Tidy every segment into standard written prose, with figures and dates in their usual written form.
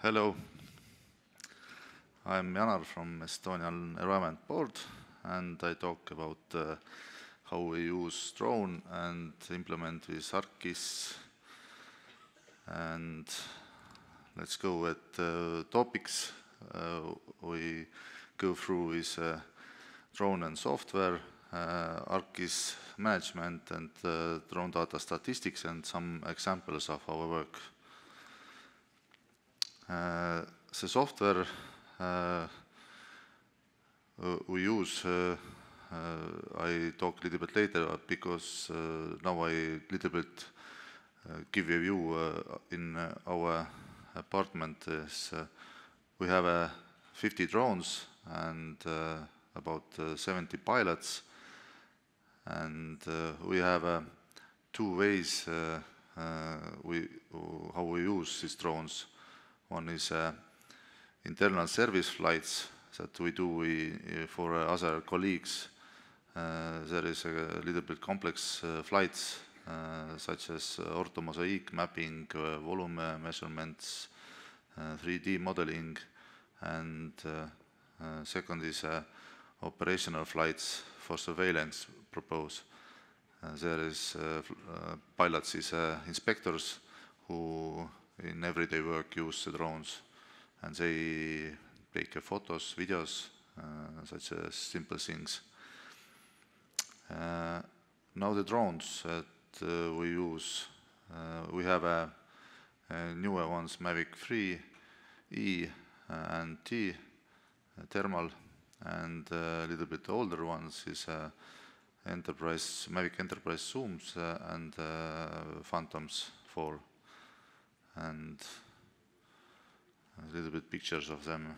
Hello, I'm Janar from Estonian Environment Board, and I talk about how we use drone and implement with ArcGIS. And let's go with topics we go through is drone and software, ArcGIS management, and drone data statistics, and some examples of our work. The software we use, I talk a little bit later because now I little bit give a view in our apartment. We have 50 drones and about 70 pilots, and we have two ways how we use these drones. One is internal service flights that we do for other colleagues. There is a little bit complex flights such as orthomosaic mapping, volume measurements, 3D modeling, and second is operational flights for surveillance purpose. There is pilots is inspectors who in everyday work use the drones, and they take photos, videos, such as simple things. Now the drones that we use, we have newer ones, Mavic 3, E and T, thermal, and a little bit older ones is Mavic Enterprise Zooms and Phantoms 4. And a little bit pictures of them.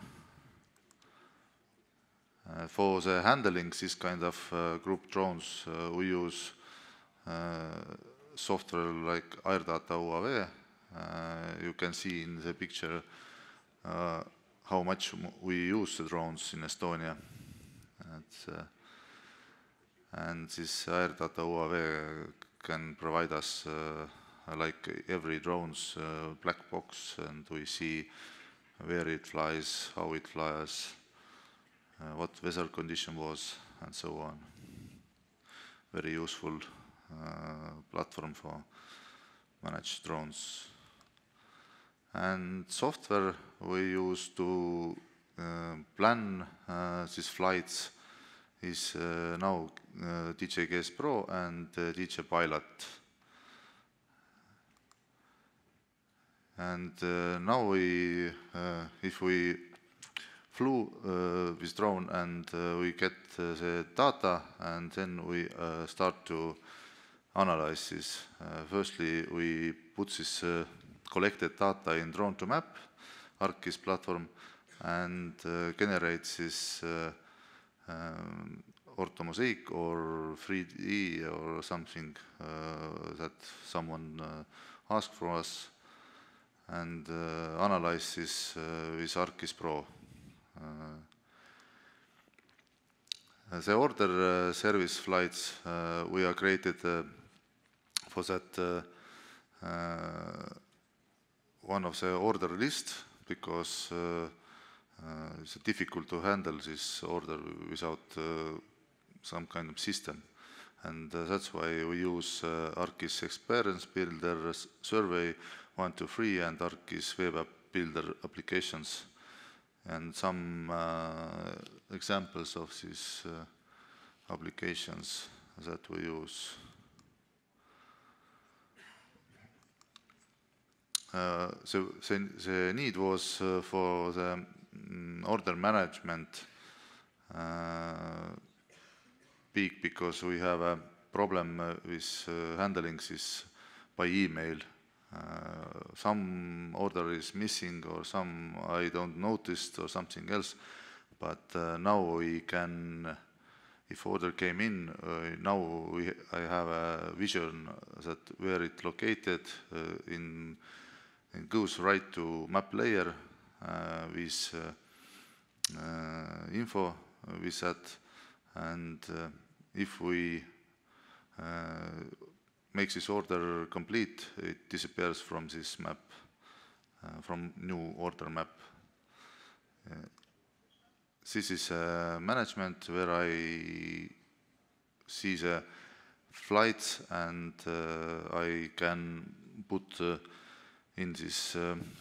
For the handling this kind of group drones, we use software like AirData UAV. You can see in the picture how much we use the drones in Estonia. And this AirData UAV can provide us like every drone's black box, and we see where it flies, how it flies, what weather condition was, and so on. Very useful platform for manage drones. And software we use to plan these flights is now DJGS Pro and DJ Pilot. And now if we flew with drone and we get the data, and then we start to analyze this. Firstly, we put this collected data in drone to map ArcGIS platform and generate this orthomosaic or 3D or something that someone asked for us, and analyze this with ArcGIS Pro. The order service flights we are created for that one of the order list, because it's difficult to handle this order without some kind of system. And that's why we use ArcGIS Experience Builder, Survey 1, 2, 3, and ArcGIS Web App Builder applications. And some examples of these applications that we use. So the need was for the order management big, because we have a problem with handling this by email. Some order is missing, or some I don't notice, or something else. But now we can, if order came in, now I have a vision that where it located. It goes right to map layer with info with that, and if we make this order complete, it disappears from this map, from new order map. This is management where I see the flights and I can put in this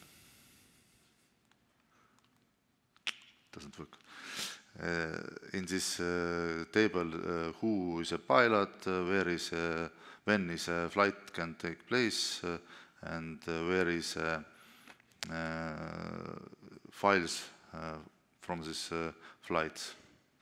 doesn't work. In this table, who is a pilot, when is a flight can take place, and where is files from this flight.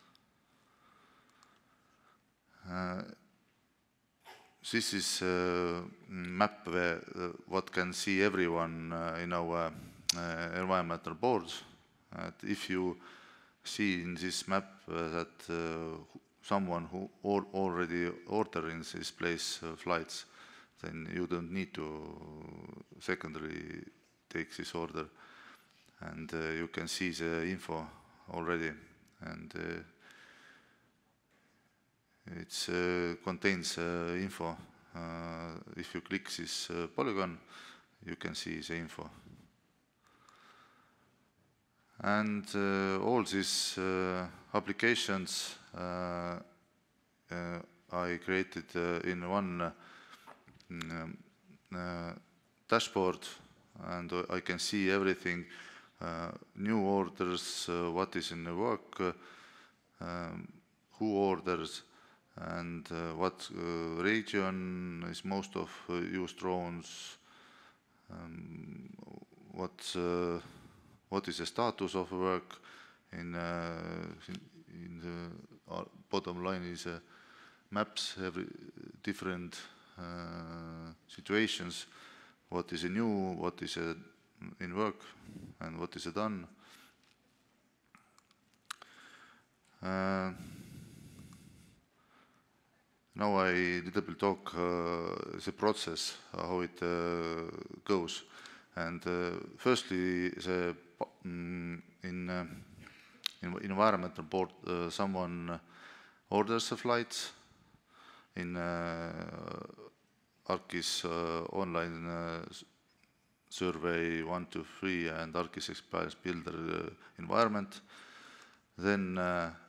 This is a map where what can see everyone in our environmental boards. If you see in this map that someone who already ordered in this place flights, then you don't need to secondary take this order, and you can see the info already, and it contains info. If you click this polygon, you can see the info. And all these applications I created in one dashboard, and I can see everything, new orders, what is in the work, who orders, and what region is most of used drones, what is the status of work. In the bottom line is maps, every different situations, what is new, what is in work, and what is done. Now I little bit talk the process, how it goes. And firstly, in environmental board, someone orders a flight in ArcGIS online survey 1, 2, 3 and ArcGIS Experience Builder environment. Then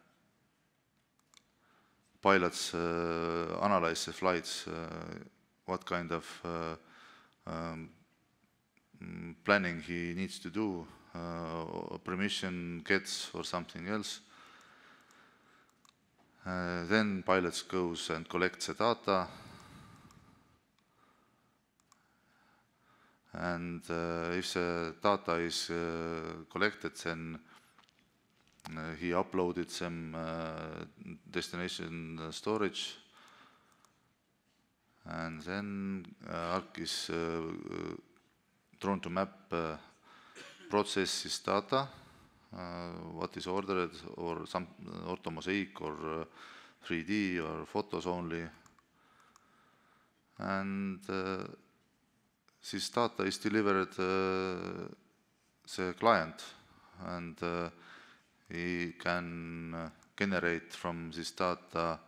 pilots analyze the flights, what kind of planning he needs to do, permission gets or something else. Then pilots goes and collects the data, and if the data is collected, then he uploaded some destination storage, and then ArcGIS drone to map processes data, what is ordered, or some orthomosaic or 3D or photos only, and this data is delivered the client, and he can generate from this data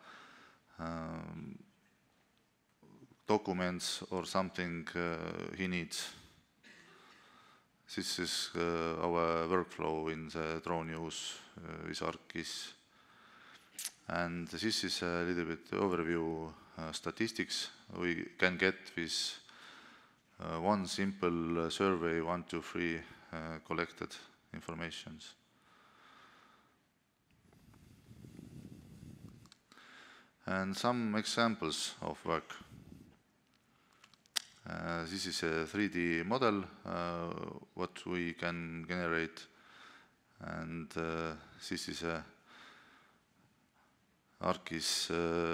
documents or something he needs. This is our workflow in the drone use with ArcGIS. And this is a little bit overview statistics we can get with one simple survey, 1, 2, 3 collected informations. And some examples of work. This is a 3D model, what we can generate, and this is a ArcGIS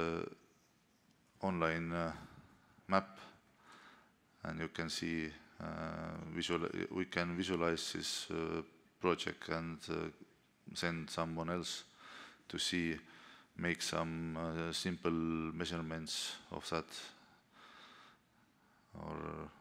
online map, and you can see we can visualize this project and send someone else to see, make some simple measurements of that. Or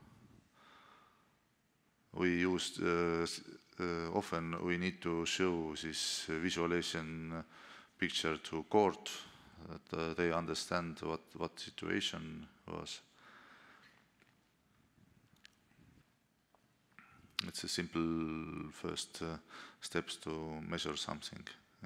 we used often we need to show this visualization picture to court, that they understand what situation was. it's a simple first steps to measure something.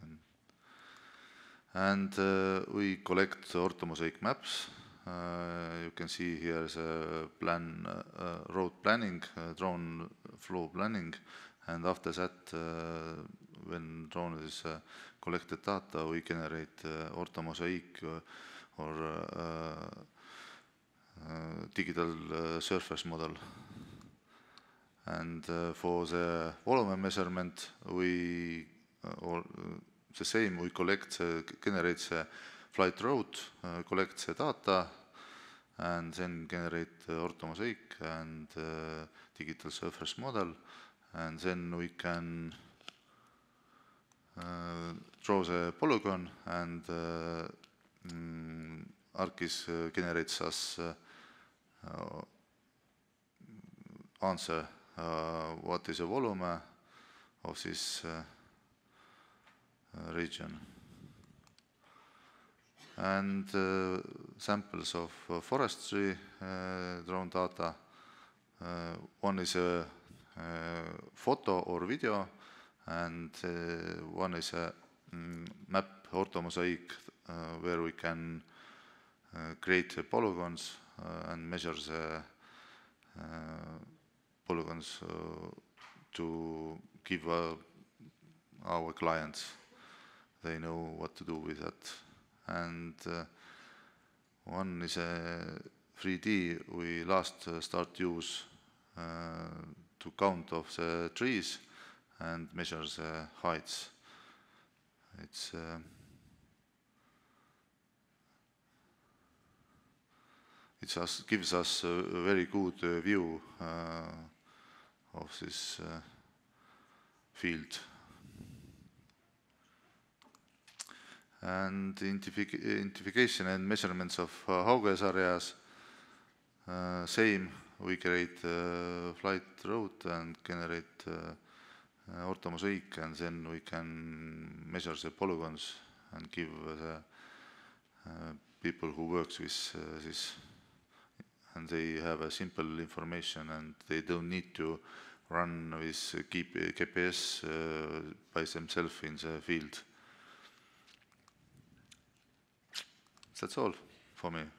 And we collect orthomosaic maps. You can see here is a plan, road planning, drone flow planning, and after that, when drone is collected data, we generate orthomosaic or digital surface model. And for the volume measurement, we the same, we collect, generate the flight route, collect the data, and then generate orthomosaic and digital surface model, and then we can draw the polygon, and ArcGIS generates us answer what is the volume of this region. And samples of forestry drone data. One is a photo or video, and one is a map orthomosaic where we can create polygons and measure the polygons to give our clients. They know what to do with that. And one is a 3D. We last start use to count of the trees and measure the heights. It just gives us a very good view of this field. And identification and measurements of ArcGIS areas, same, we create flight route and generate orthomosaic, and then we can measure the polygons and give the people who works with this, and they have a simple information, and they don't need to run with GPS by themselves in the field. That's all for me.